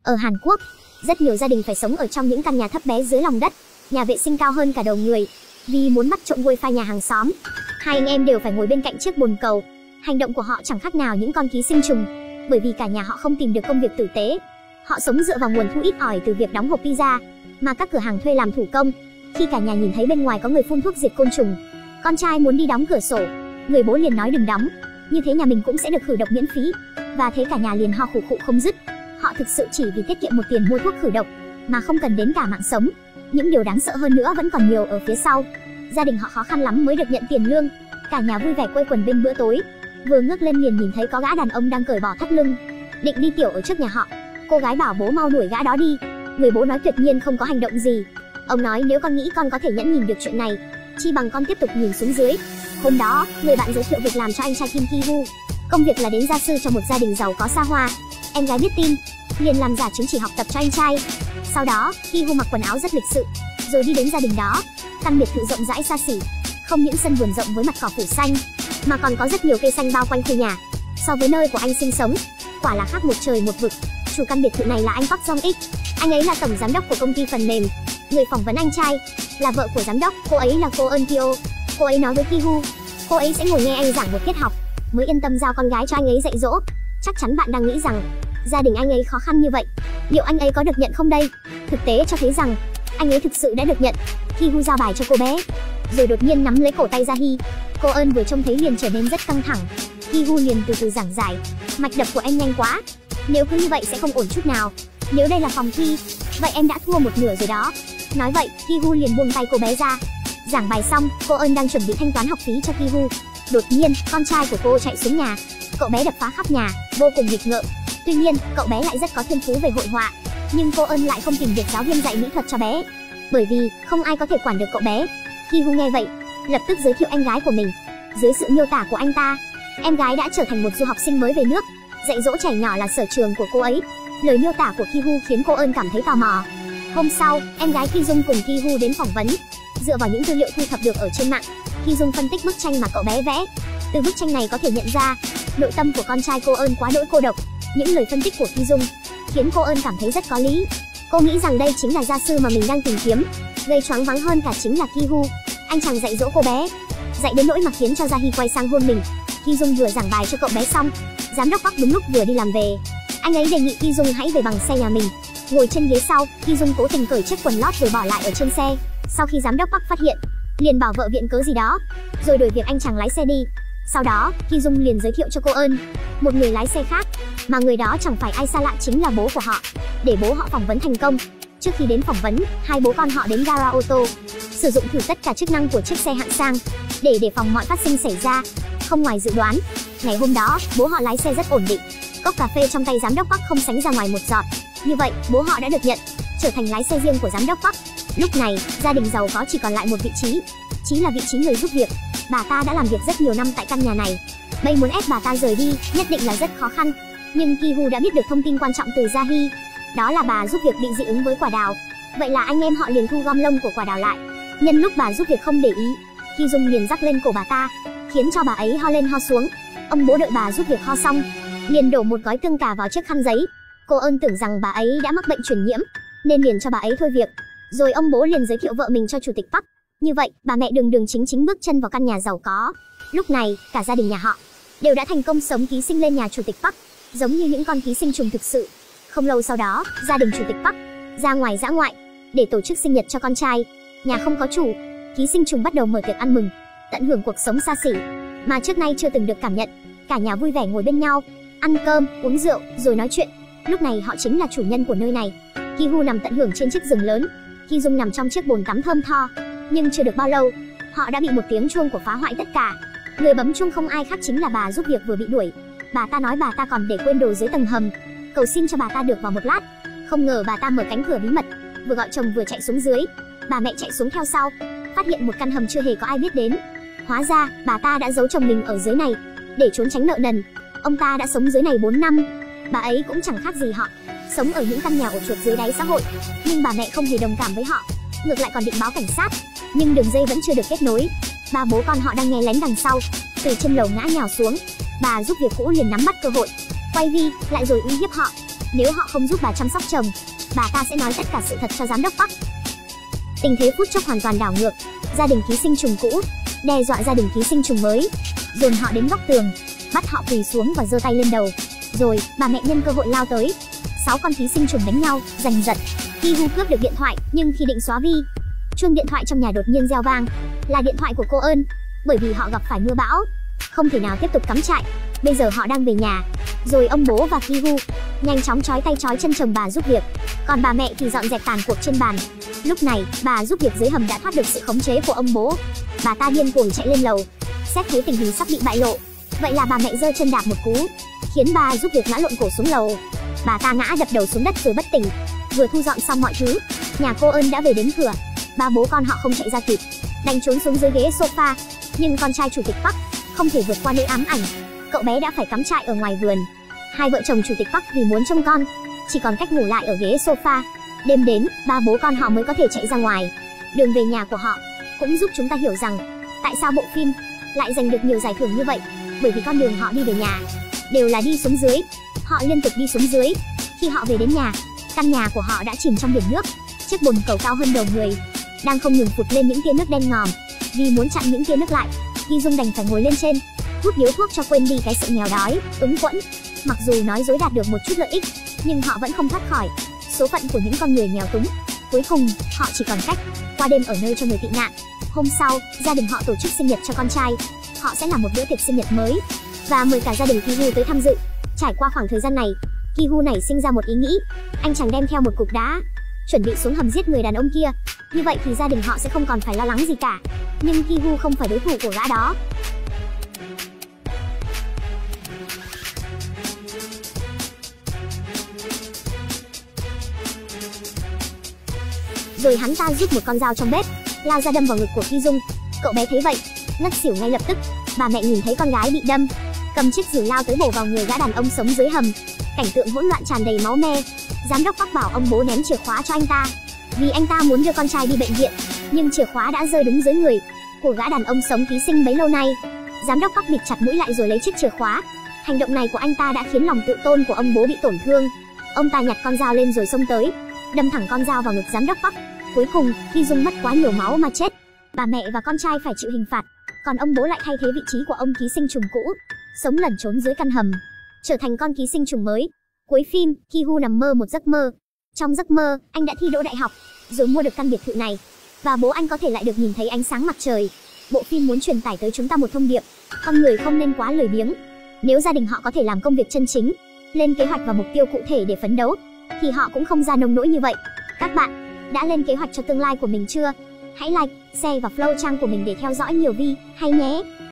Ở Hàn Quốc, rất nhiều gia đình phải sống ở trong những căn nhà thấp bé dưới lòng đất, nhà vệ sinh cao hơn cả đầu người. Vì muốn bắt trộm wifi nhà hàng xóm, hai anh em đều phải ngồi bên cạnh chiếc bồn cầu. Hành động của họ chẳng khác nào những con ký sinh trùng, bởi vì cả nhà họ không tìm được công việc tử tế. Họ sống dựa vào nguồn thu ít ỏi từ việc đóng hộp pizza mà các cửa hàng thuê làm thủ công. Khi cả nhà nhìn thấy bên ngoài có người phun thuốc diệt côn trùng, con trai muốn đi đóng cửa sổ, người bố liền nói đừng đóng, như thế nhà mình cũng sẽ được khử độc miễn phí. Và thế cả nhà liền ho khụ khụ không dứt. Họ thực sự chỉ vì tiết kiệm một tiền mua thuốc khử độc mà không cần đến cả mạng sống. Những điều đáng sợ hơn nữa vẫn còn nhiều ở phía sau. Gia đình họ khó khăn lắm mới được nhận tiền lương. Cả nhà vui vẻ quây quần bên bữa tối. Vừa ngước lên liền nhìn thấy có gã đàn ông đang cởi bỏ thắt lưng, định đi tiểu ở trước nhà họ. Cô gái bảo bố mau đuổi gã đó đi. Người bố nói tuyệt nhiên không có hành động gì. Ông nói nếu con nghĩ con có thể nhẫn nhìn được chuyện này, chi bằng con tiếp tục nhìn xuống dưới. Hôm đó, người bạn giới thiệu việc làm cho anh trai Kim Ki-woo. Công việc là đến gia sư cho một gia đình giàu có xa hoa. Em gái biết tin, liền làm giả chứng chỉ học tập cho anh trai. Sau đó, Ki-woo mặc quần áo rất lịch sự, rồi đi đến gia đình đó. Căn biệt thự rộng rãi xa xỉ, không những sân vườn rộng với mặt cỏ phủ xanh, mà còn có rất nhiều cây xanh bao quanh khu nhà. So với nơi của anh sinh sống, quả là khác một trời một vực. Chủ căn biệt thự này là anh Park Jong-ik. Anh ấy là tổng giám đốc của công ty phần mềm. Người phỏng vấn anh trai là vợ của giám đốc, cô ấy là cô Eun Kyo. Cô ấy nói với Ki-woo, cô ấy sẽ ngồi nghe anh giảng một tiết học mới yên tâm giao con gái cho anh ấy dạy dỗ. Chắc chắn bạn đang nghĩ rằng gia đình anh ấy khó khăn như vậy, liệu anh ấy có được nhận không đây? Thực tế cho thấy rằng anh ấy thực sự đã được nhận. Ki-woo giao bài cho cô bé, rồi đột nhiên nắm lấy cổ tay Jae-hee. Cô Eun vừa trông thấy liền trở nên rất căng thẳng. Ki-woo liền từ từ giảng giải, mạch đập của em nhanh quá, nếu cứ như vậy sẽ không ổn chút nào. Nếu đây là phòng thi, vậy em đã thua một nửa rồi đó. Nói vậy, Ki-woo liền buông tay cô bé ra. Giảng bài xong, cô Eun đang chuẩn bị thanh toán học phí cho Ki-woo. Đột nhiên, con trai của cô chạy xuống nhà. Cậu bé đập phá khắp nhà, vô cùng nghịch ngợm. Tuy nhiên, cậu bé lại rất có thiên phú về hội họa. Nhưng cô Eun lại không tìm được giáo viên dạy mỹ thuật cho bé, bởi vì không ai có thể quản được cậu bé. Ki-woo nghe vậy, lập tức giới thiệu em gái của mình. Dưới sự miêu tả của anh ta, em gái đã trở thành một du học sinh mới về nước. Dạy dỗ trẻ nhỏ là sở trường của cô ấy. Lời miêu tả của Ki-woo khiến cô Eun cảm thấy tò mò. Hôm sau, em gái Ki-jung cùng Ki-woo đến phỏng vấn. Dựa vào những tư liệu thu thập được ở trên mạng, Ki-jung phân tích bức tranh mà cậu bé vẽ. Từ bức tranh này có thể nhận ra, nội tâm của con trai cô Eun quá đỗi cô độc. Những lời phân tích của Ki-jung khiến cô Eun cảm thấy rất có lý. Cô nghĩ rằng đây chính là gia sư mà mình đang tìm kiếm. Gây choáng váng hơn cả chính là Ki-woo. Anh chàng dạy dỗ cô bé, dạy đến nỗi mà khiến cho Jae-hee quay sang hôn mình. Ki-jung vừa giảng bài cho cậu bé xong, giám đốc Park đúng lúc vừa đi làm về. Anh ấy đề nghị Ki-jung hãy về bằng xe nhà mình. Ngồi trên ghế sau, Ki-jung cố tình cởi chiếc quần lót rồi bỏ lại ở trên xe. Sau khi giám đốc Park phát hiện, liền bảo vợ viện cớ gì đó, rồi đổi việc anh chàng lái xe đi. Sau đó, Ki-jung liền giới thiệu cho cô Eun một người lái xe khác, mà người đó chẳng phải ai xa lạ chính là bố của họ. Để bố họ phỏng vấn thành công, trước khi đến phỏng vấn, hai bố con họ đến gara ô tô, sử dụng thử tất cả chức năng của chiếc xe hạng sang để đề phòng mọi phát sinh xảy ra. Không ngoài dự đoán, ngày hôm đó, bố họ lái xe rất ổn định. Cốc cà phê trong tay giám đốc Park không sánh ra ngoài một giọt. Như vậy, bố họ đã được nhận, trở thành lái xe riêng của giám đốc Park. Lúc này, gia đình giàu có chỉ còn lại một vị trí, chính là vị trí người giúp việc. Bà ta đã làm việc rất nhiều năm tại căn nhà này. Bây muốn ép bà ta rời đi, nhất định là rất khó khăn. Nhưng Ki-woo đã biết được thông tin quan trọng từ Jae-hee, đó là bà giúp việc bị dị ứng với quả đào. Vậy là anh em họ liền thu gom lông của quả đào lại. Nhân lúc bà giúp việc không để ý, Ki-jung liền rắc lên cổ bà ta, khiến cho bà ấy ho lên ho xuống. Ông bố đợi bà giúp việc ho xong, liền đổ một gói tương cà vào chiếc khăn giấy. Cô Eun tưởng rằng bà ấy đã mắc bệnh truyền nhiễm, nên liền cho bà ấy thôi việc. Rồi ông bố liền giới thiệu vợ mình cho chủ tịch Park. Như vậy, bà mẹ đường đường chính chính bước chân vào căn nhà giàu có. Lúc này, cả gia đình nhà họ đều đã thành công sống ký sinh lên nhà chủ tịch Park, giống như những con ký sinh trùng thực sự. Không lâu sau đó, gia đình chủ tịch Park ra ngoài dã ngoại để tổ chức sinh nhật cho con trai. Nhà không có chủ, ký sinh trùng bắt đầu mở tiệc ăn mừng, tận hưởng cuộc sống xa xỉ mà trước nay chưa từng được cảm nhận. Cả nhà vui vẻ ngồi bên nhau, ăn cơm, uống rượu, rồi nói chuyện. Lúc này họ chính là chủ nhân của nơi này. Ki-woo nằm tận hưởng trên chiếc giường lớn, Ki-jung nằm trong chiếc bồn tắm thơm tho. Nhưng chưa được bao lâu, họ đã bị một tiếng chuông của phá hoại tất cả. Người bấm chuông không ai khác chính là bà giúp việc vừa bị đuổi. Bà ta nói bà ta còn để quên đồ dưới tầng hầm, cầu xin cho bà ta được vào một lát. Không ngờ bà ta mở cánh cửa bí mật, vừa gọi chồng vừa chạy xuống dưới. Bà mẹ chạy xuống theo sau, phát hiện một căn hầm chưa hề có ai biết đến. Hóa ra, bà ta đã giấu chồng mình ở dưới này để trốn tránh nợ nần. Ông ta đã sống dưới này 4 năm. Bà ấy cũng chẳng khác gì họ, sống ở những căn nhà ổ chuột dưới đáy xã hội. Nhưng bà mẹ không hề đồng cảm với họ, ngược lại còn định báo cảnh sát. Nhưng đường dây vẫn chưa được kết nối. Ba bố con họ đang nghe lén đằng sau, từ trên lầu ngã nhào xuống. Bà giúp việc cũ liền nắm bắt cơ hội, quay vi lại rồi uy hiếp họ. Nếu họ không giúp bà chăm sóc chồng, bà ta sẽ nói tất cả sự thật cho giám đốc Park. Tình thế phút chốc hoàn toàn đảo ngược. Gia đình ký sinh trùng cũ đe dọa gia đình ký sinh trùng mới, dồn họ đến góc tường, bắt họ quỳ xuống và giơ tay lên đầu. Rồi bà mẹ nhân cơ hội lao tới. 6 con ký sinh trùng đánh nhau, giành giật. Ki-hu cướp được điện thoại, nhưng khi định xóa vi, chuông điện thoại trong nhà đột nhiên reo vang. Là điện thoại của cô Eun, bởi vì họ gặp phải mưa bão, không thể nào tiếp tục cắm trại. Bây giờ họ đang về nhà. Rồi ông bố và Ki-hu nhanh chóng trói tay trói chân chồng bà giúp việc, còn bà mẹ thì dọn dẹp tàn cuộc trên bàn. Lúc này, bà giúp việc dưới hầm đã thoát được sự khống chế của ông bố. Bà ta điên cuồng chạy lên lầu, xét thấy tình hình sắp bị bại lộ. Vậy là bà mẹ giơ chân đạp một cú, khiến bà giúp việc ngã lộn cổ xuống lầu. Bà ta ngã đập đầu xuống đất rồi bất tỉnh. Vừa thu dọn xong mọi thứ, nhà cô Eun đã về đến cửa. Ba bố con họ không chạy ra kịp, đành trốn xuống dưới ghế sofa. Nhưng con trai chủ tịch Park không thể vượt qua nỗi ám ảnh. Cậu bé đã phải cắm trại ở ngoài vườn. Hai vợ chồng chủ tịch Park vì muốn trông con, chỉ còn cách ngủ lại ở ghế sofa. Đêm đến, ba bố con họ mới có thể chạy ra ngoài. Đường về nhà của họ cũng giúp chúng ta hiểu rằng tại sao bộ phim lại giành được nhiều giải thưởng như vậy. Bởi vì con đường họ đi về nhà đều là đi xuống dưới. Họ liên tục đi xuống dưới. Khi họ về đến nhà, căn nhà của họ đã chìm trong biển nước. Chiếc bồn cầu cao hơn đầu người đang không ngừng phụt lên những tia nước đen ngòm. Vì muốn chặn những tia nước lại, Ki Dung đành phải ngồi lên trên, hút điếu thuốc cho quên đi cái sự nghèo đói, túng quẫn. Mặc dù nói dối đạt được một chút lợi ích, nhưng họ vẫn không thoát khỏi số phận của những con người nghèo túng. Cuối cùng, họ chỉ còn cách qua đêm ở nơi cho người tị nạn. Hôm sau, gia đình họ tổ chức sinh nhật cho con trai. Họ sẽ làm một bữa tiệc sinh nhật mới và mời cả gia đình Ki-hu tới tham dự. Trải qua khoảng thời gian này, Ki-hu nảy sinh ra một ý nghĩ. Anh chàng đem theo một cục đá, chuẩn bị xuống hầm giết người đàn ông kia. Như vậy thì gia đình họ sẽ không còn phải lo lắng gì cả. Nhưng Ki-hu không phải đối thủ của gã đó. Rồi hắn ta rút một con dao trong bếp, lao ra đâm vào ngực của Ki Dung. Cậu bé thấy vậy, ngất xỉu ngay lập tức. Bà mẹ nhìn thấy con gái bị đâm, cầm chiếc rìu lao tới bổ vào người gã đàn ông sống dưới hầm. Cảnh tượng hỗn loạn tràn đầy máu me. Giám đốc Park bảo ông bố ném chìa khóa cho anh ta, vì anh ta muốn đưa con trai đi bệnh viện, nhưng chìa khóa đã rơi đúng dưới người của gã đàn ông sống ký sinh bấy lâu nay. Giám đốc Park bịt chặt mũi lại rồi lấy chiếc chìa khóa. Hành động này của anh ta đã khiến lòng tự tôn của ông bố bị tổn thương. Ông ta nhặt con dao lên rồi xông tới, đâm thẳng con dao vào ngực giám đốc Park. Cuối cùng, Ki Dung mất quá nhiều máu mà chết. Bà mẹ và con trai phải chịu hình phạt, còn ông bố lại thay thế vị trí của ông ký sinh trùng cũ, sống lẩn trốn dưới căn hầm, trở thành con ký sinh trùng mới. Cuối phim, Ki-hu nằm mơ một giấc mơ. Trong giấc mơ, anh đã thi đỗ đại học, rồi mua được căn biệt thự này, và bố anh có thể lại được nhìn thấy ánh sáng mặt trời. Bộ phim muốn truyền tải tới chúng ta một thông điệp: con người không nên quá lười biếng. Nếu gia đình họ có thể làm công việc chân chính, lên kế hoạch và mục tiêu cụ thể để phấn đấu, thì họ cũng không ra nông nỗi như vậy. Các bạn đã lên kế hoạch cho tương lai của mình chưa? Hãy like, share và follow trang của mình để theo dõi nhiều video hay nhé.